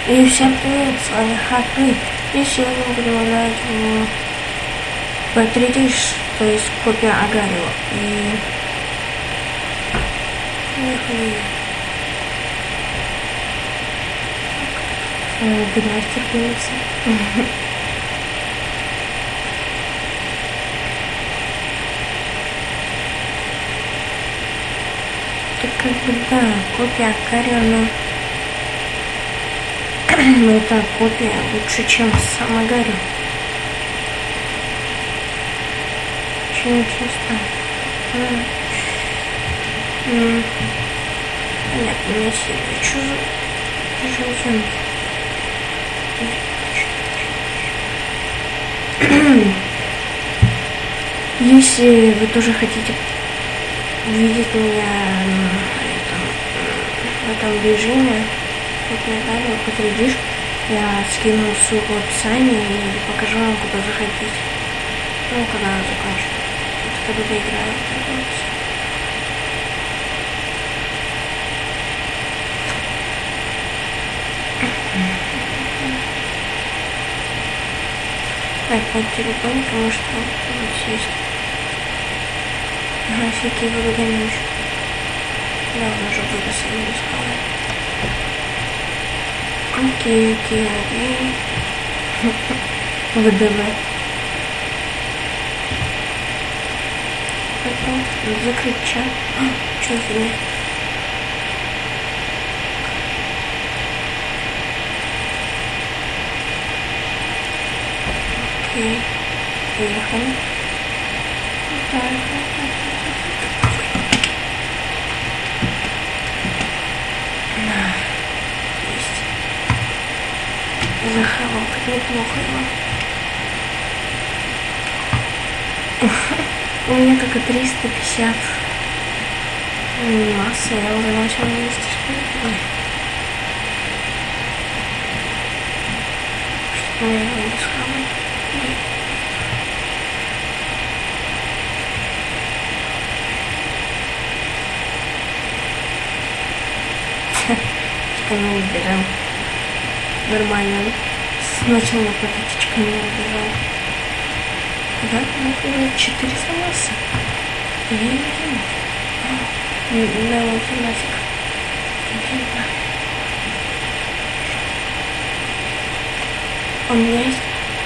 И всем привет, с вами Хакли. И сегодня мы будем играть в P3 то есть копия Агарио. И Гимнастик появился. Это как бы, да, копия Агарио, но это копия лучше, чем сам Агарио. Очень честно. Нет, не сильно. Чужой. Если вы тоже хотите увидеть меня в этом режиме, как я говорю, подтвердишь, я скину ссылку в описании и покажу вам, куда заходить. Ну, когда я закончу. Это когда доиграю. Так, вот телефон, потому что вот есть. Ага, всякие выгодные еще. Да, он уже вырос, я не сказала. Окей. ВДВ. Потом закрыть чат. Что за фигня? Окей. Поехали. Захавал, так неплохо его. У меня только 350 массы, я уже начал есть, что ли? Что я его не схавал? Что мы уберем? Нормально. Сначала пакетичка не убежал. Да, ну, 400 массы. Я не знаю. Да, вот нафиг. У меня есть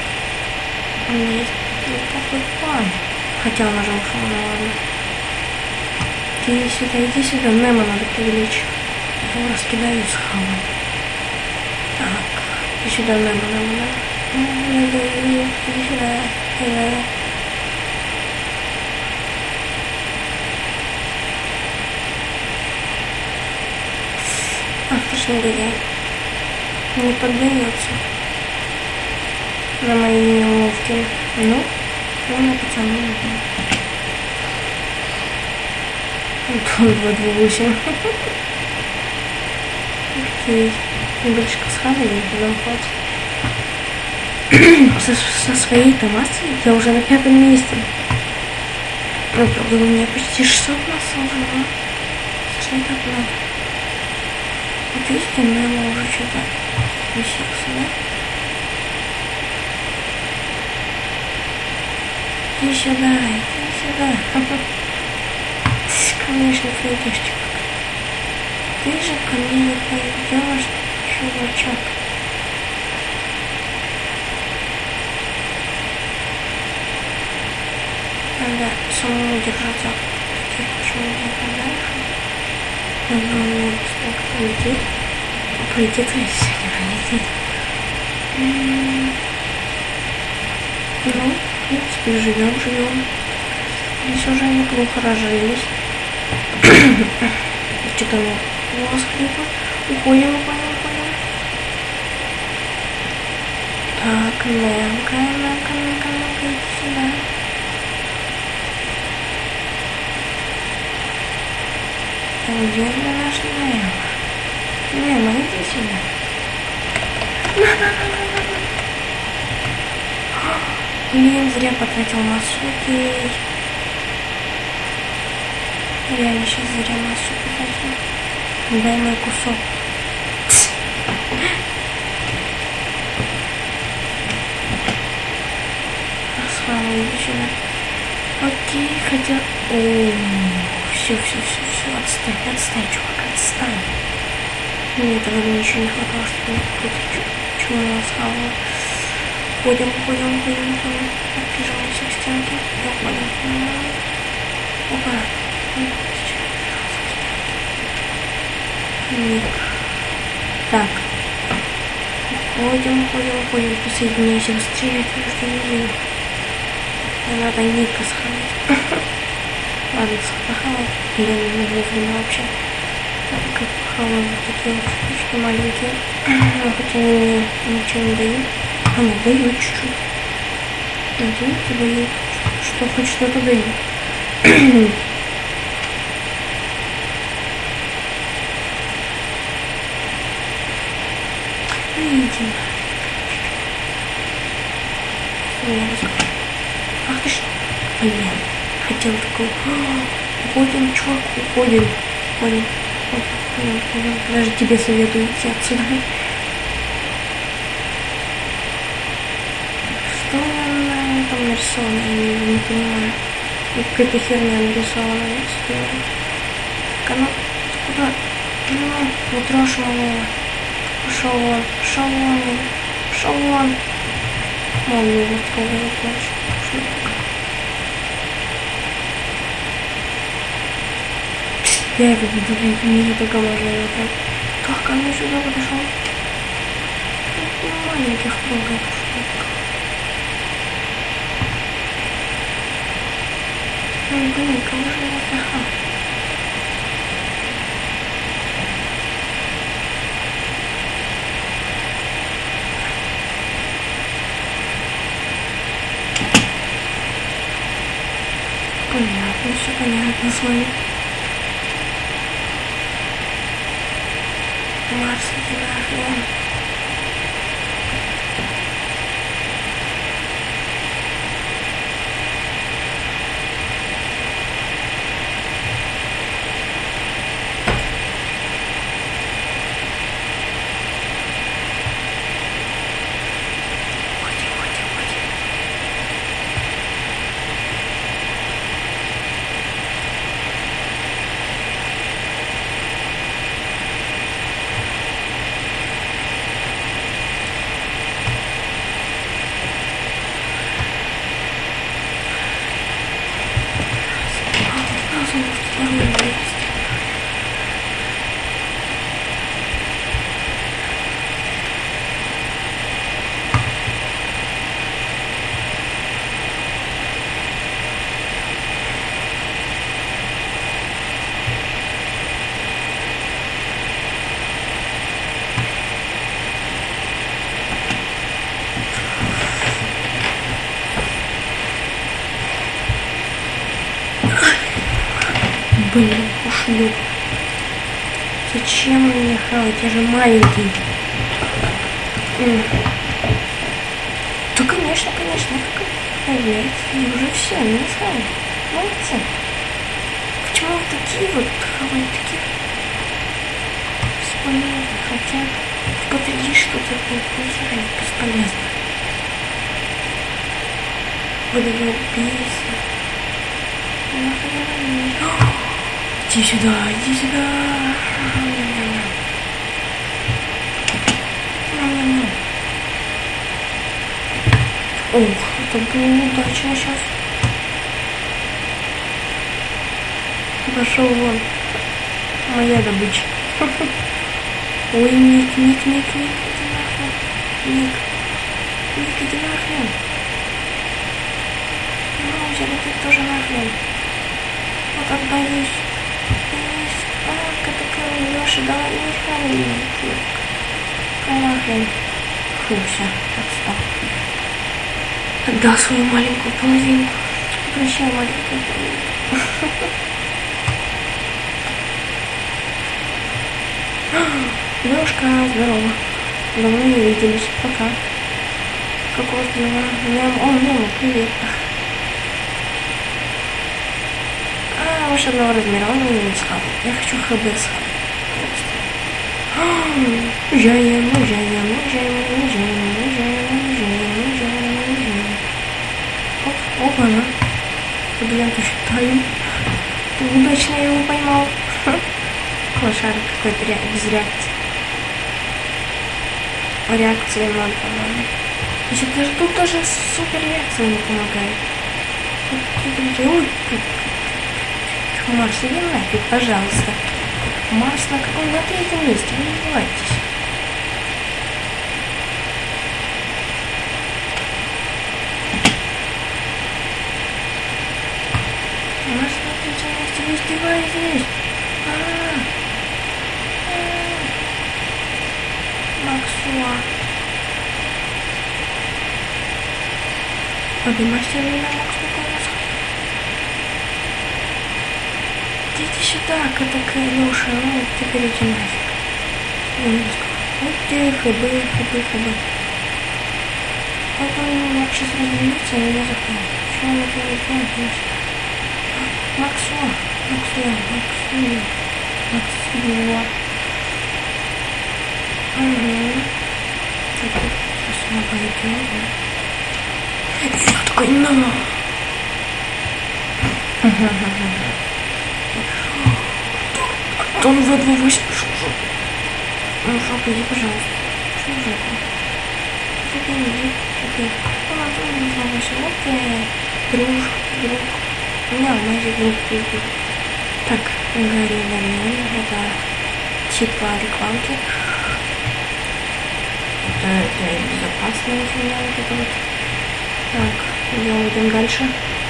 неплохой план. Хотя он уже ушел, но ладно. Иди сюда, Немо надо привлечь. Я его раскидаю с хамом. Так, иди сюда, Немо. Иди сюда. Ах ты ж негодяй. Не поддается на мои уловки. Ну, пацаны. 228. Окей. Небольшко схавали, нам хватит. Со своей-то массой я уже на 5-м месте. Ну, правда, у меня почти 600 масс уже, но что не так много. Вот видите, Немо уже что-то виселся, да? Иди сюда. Конечно, пойдешь, ты же ко мне не пойдешь, чувачок. Надо самому держаться таких почему-то подальше. Надо мне столько полететь. Полетит, сегодня полетит. Ну, в принципе, живем. Здесь уже неплохо разжились. Что-то у вас хлипа. Уходим. Так, Немка, иди сюда. Где же наш Немо? Немо, иди сюда. Блин, зря потратил массу. Окей. Реально сейчас зря массу потратил. Дай мой кусок. иди сюда. Окей, хотя... О, все, отстань, чувак, отстань. Мне этого мне еще не хватало, чтобы мне какой-то чуму схавало. Ходим. Прижимаемся к стенке. Уходим. Опа. Ник. Так. Уходим. Присоединяйся быстрее, потому что не вижу. Мне надо Ника схавать. Ладно, схавал. Я не вовремя вообще. Как похавал вот такие вот штучки маленькие. Но хоть они мне ничего не дают. Она дает чуть-чуть. Дают. Что хоть что-то дают. Иди. Ах ты ж. Блин. Хотел такой. Уходим, чувак, уходим. Даже тебе советую идти отсюда. Что на этом нарисовано? Я не понимаю. Какая-то херня нарисована. Куда? Ну, трожь малого. Пошел вон. Маму вот кого-то плачет. Я это не только можно это. Как он сюда подошел? Маленьких много штук. Блин, кого же я отдыхал? Все понятно с вами. Марс, иди нахрен. Блин, ушлю. Зачем меня хавать? Я же маленький. Да, конечно. И уже все, не схавали. Молодцы. Почему вы такие вот хавали таких? Бесполезно. Хотя подойди что-то нихера бесполезно. Буду его бесить. Иди сюда. Ох, это было неудачно сейчас. Пошел вон. Моя добыча. Ой, Ник, иди нахрен. Ник, иди нахрен. Ну, взяли ты тоже нахрен. Вот отбоюсь. Такая Леша, давай не хавай меня. Нахрен. Фу, все, отстал. Отдал свою маленькую половинку. Прощай, маленькую половинку. Девушка, здорово. Давно не виделись. Пока. Как у вас дела? Мема, привет. Ваш одного размера, он меня не схавал. Я хочу ХБ схавать. Уезжаем. летаю. Удачно я его поймал. Лошарик какой-то без реакции. Реакция 0, по-моему. Еще даже тут тоже супер реакция не помогает. Ой, Марс, иди нафиг, пожалуйста. Марс на каком? На 3-м месте, вы не издевайтесь. Марс на 3-м месте, вы издеваетесь. Максуа. Поднимайся на Макс, какой у нас. Идите сюда, Катака, Леша, ну теперь иди нафиг. Вот тихо, бы. Вот он вообще разделится, и я захожу. Что он это делает? Максуа. Сейчас мы пойдем. Я такой, на! Антон В28. Ну, жопа, иди, пожалуйста. Что жопа? Иди. Антон В28. Окей. Друг. Да, magic друг. Так, Гарри Гамен. Это типа рекламки. Это безопасно, нифига, вот это вот. Так, идем дальше.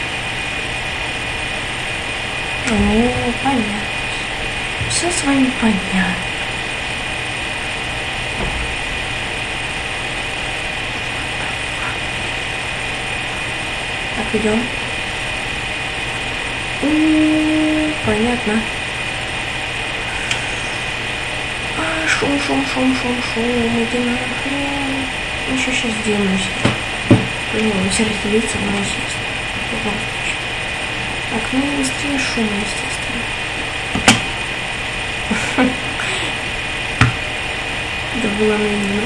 О, понятно. Все с вами понятно. Так, идем. Понятно. Шум. Иди нахрен. Еще сейчас сделаюсь. Блин, он все разделится, но естественно. В любом случае. Так, ну и быстрее шум, естественно. Это было наивно.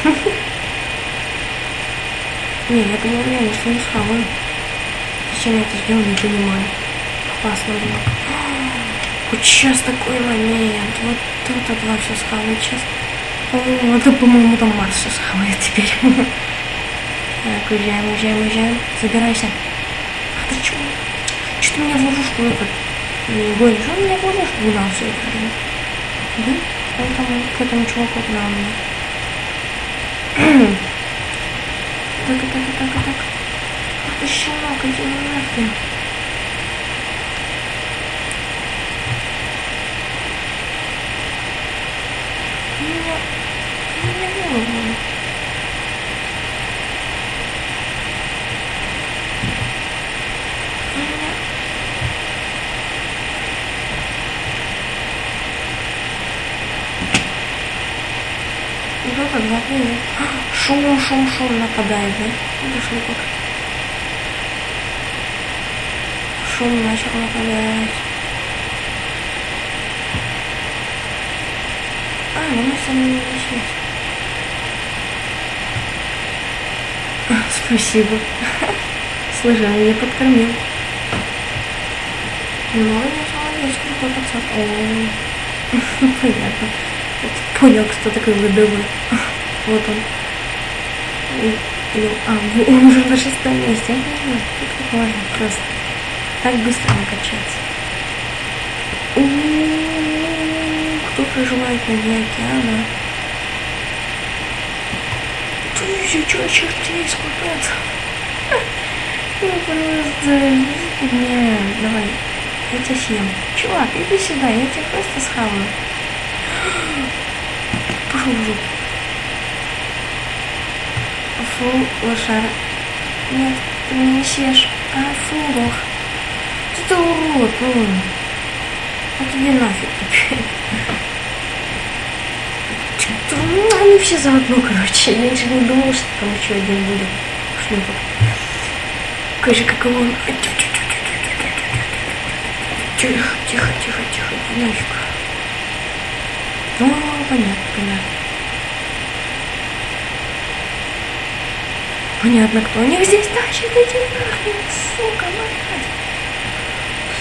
Не, я думала, реально, что не схаваю. Зачем я это сделал, не понимаю. Классно было. Вот сейчас такой момент. Вот это два все схавает сейчас. О, это, по-моему, там Марс все схавает теперь. Так, уезжаем. Забирайся. А ты чего? Что ты меня в ловушку гонишь? Он меня в ловушку гнал все это время. Да? Он там к этому чуваку гнал меня. Так. Ах ты щенок, иди нахрен. Кто-то два привет. Шум нападает, да? Дошли как. Шум начал нападать. Ну мы сами не начнем. Спасибо. Слушай, он меня подкормил. Молодец, крутой пацан. О, понятно. Понял, кто такой ВДВ. Вот он. Он уже на 6-м месте. Я не знаю, как можно просто так быстро накачаться. Кто проживает на дне океана? Ты еще что, чертей, скупец? Ну просто, фигня. Давай, я тебя съем. Чувак, иди сюда, я тебя просто схаваю. Пошел в жопу. Фу, лошара. Нет, ты меня не съешь. Фу, лох. Ты урод, ну. Вот иди нафиг теперь. Они все заодно, короче. Я даже не думала, что там еще один будет. Шлюпок. Какой же, каково он. Тихо, нафиг. Понятно. Понятно, кто у них здесь тащит, иди нахрен, сука, мать.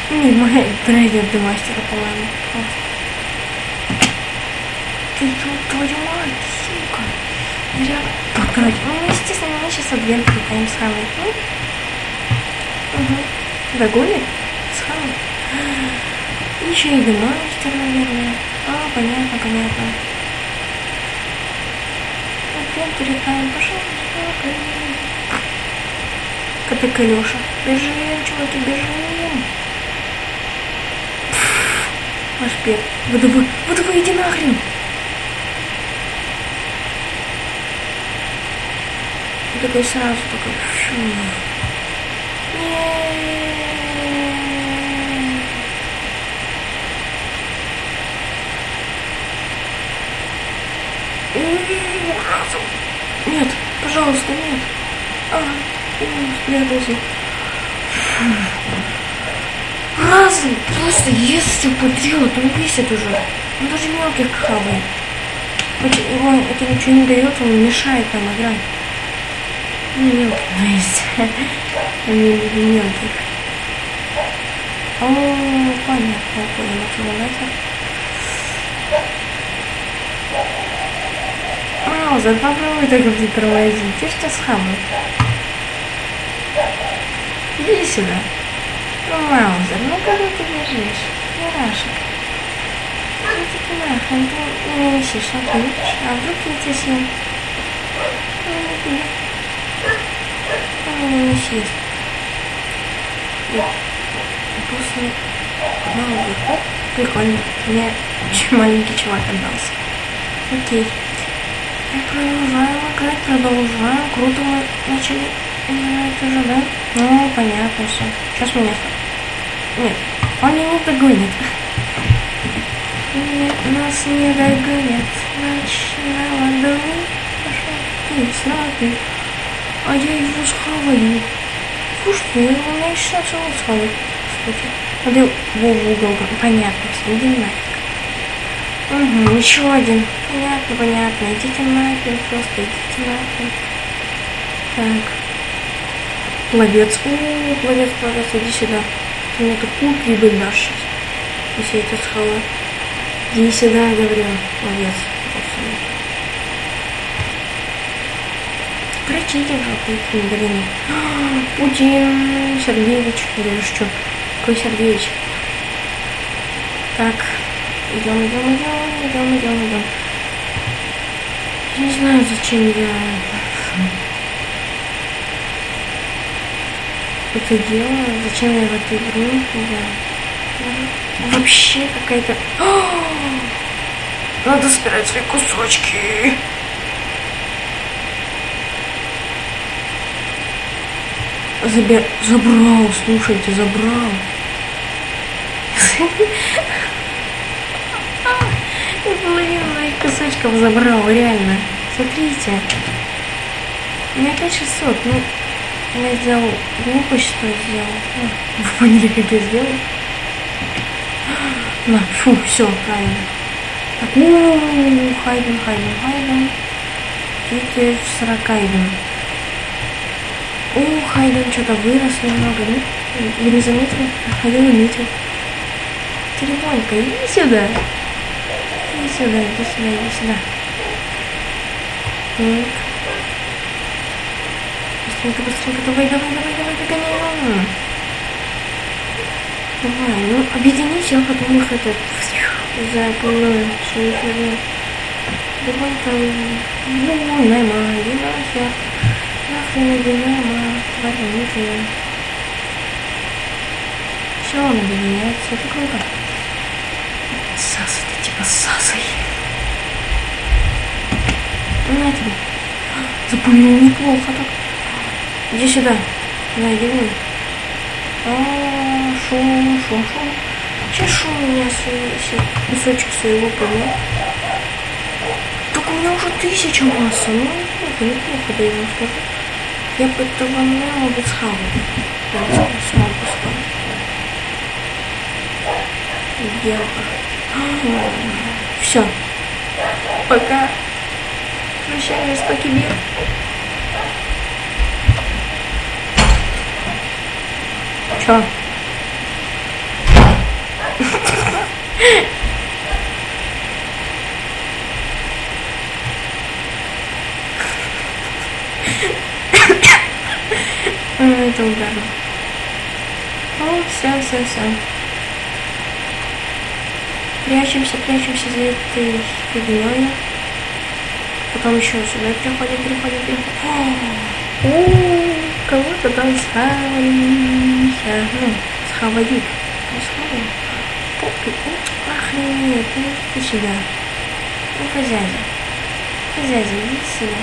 Не, моя драйвер до мастера, по-моему. Ты ёб твою мать, сука. Реально. Так, короче, ну, естественно, мы сейчас адвент пытаем схавать. Угу. Догонит? Схавать. Еще и мастер, наверное. Понятно, понятно. Адвент пытаем, пожалуйста. Катык Леша. Бежим, чуваки, бежим. Наш пет. ВДВ, иди нахрен. И такой сразу такой. Нет, пожалуйста, нет. Спрятался. Разом просто если подряд, он бесит уже. Он даже мелких хавает. Его это ничего не дает, он мешает нам играть. Не мелкий, но есть. Я не люблю мелких. Понятно, понял, аккумулятор. Маузер, попробуй только притормозить. Ты что схавал? Иди сюда. Маузер, ну куда ты бежишь? Мирашек. Иди ты нахрен, ты не висишь, а ты видишь? А вдруг я тебя съем? Он меня не съест. После Маузер, прикольно. Мне очень маленький чувак отдался. Окей. Продолжаем играть, продолжаем. Круто мы начали играть уже, да? Ну, понятно все. Сейчас меня... Нет, он меня не догонит. Нет, нас не догонят. Значит, на ладони пошел ты сразу. А я его схаваю. Слушайте, я его на еще начал схавать. Кстати, надо его в угол. Понятно, все, иди нафиг. Угу, еще один. Понятно. Идите нахрен, просто идите нахрен. Так. Пловец. Пловец, иди сюда. Ты мне такую прибыль дашь сейчас. Если я тебя схаваю. Иди сюда, я говорю. Пловец. Прочите, пожалуйста, блин. Путин Сергеевич. Или что? Какой Сергеевич? Так. Идем. Я не знаю, зачем я это делаю, зачем я в эту игру. Вообще какая-то... Надо собирать свои кусочки. Забрал, слушайте, забрал. Я половину моих кусочков забрал, реально. Смотрите. У меня 5600, ну, я сделал глупость, что сделал. Вы поняли, как я сделал? На, фу, все, правильно. Так, Хайден. Кикер в 40 Хайден. Хайден что-то вырос немного, ну? Вы не заметили? А я заметил. Теребонька, иди сюда. Иди сюда. Так. Быстренько, давай, догоняй его. Давай, ну, объединись, а потом их это... Запомню свою фигню. Давай там... Найма, иди нахер. Нахрен иди, Найма. Варенитые. Все, он объединяется, это круто. Сасай, ты типа сасай. На тебе. Запомнил неплохо так. Иди сюда. Да, иди вон. Шум. Чешу меня кусочек своего поля. Так у меня уже 1000 масса. Ну, неплохо, да ему скажу. Я бы этого не могу схавать. Я не смогу схавать. Делка. Все. Пока. Прощаюсь, Покебир. Чё? Это ударно. О, все. Прячемся за этой фигней. Потом еще сюда переходим. О, кого-то там схавали. Ну, схавают. Не схавали. Попки. Охренеть, ты сюда. Ну, хозяйка, иди сюда.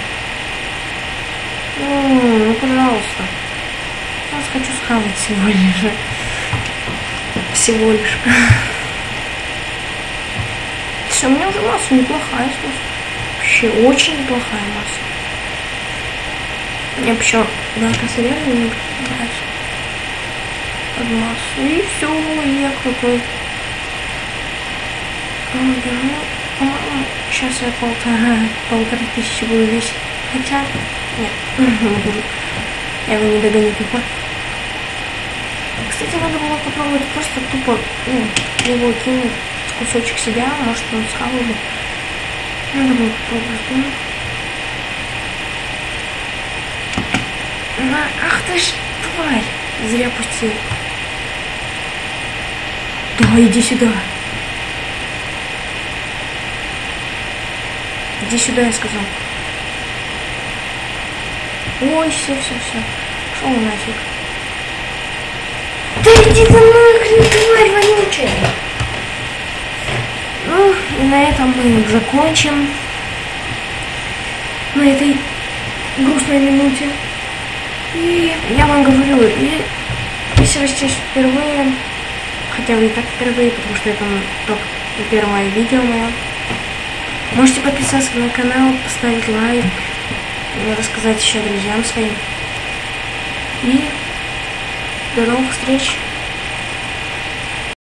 Ну, пожалуйста. Просто хочу схавать всего лишь. Все, у меня уже масса неплохая, вообще очень неплохая масса. Мне еще косаря не нравится под массу. И все, я крутой. По-моему, сейчас я 1500 буду весить. Хотя, нет, я его не догоню тупо. Кстати, надо было попробовать просто тупо, его кинуть кусочек себя, может он схавал бы. Надо было попробовать, Ах ты ж, тварь! Зря пустил. Да, иди сюда. Иди сюда, я сказал. Ой, все. Шел нафиг. Да иди ты нахрен, тварь вонючая. Ну, и на этом мы закончим. На этой грустной минуте. И я вам говорю, и если вы здесь впервые, хотя вы и так впервые, потому что это только первое видео мое, можете подписаться на канал, поставить лайк, рассказать еще друзьям своим. И до новых встреч!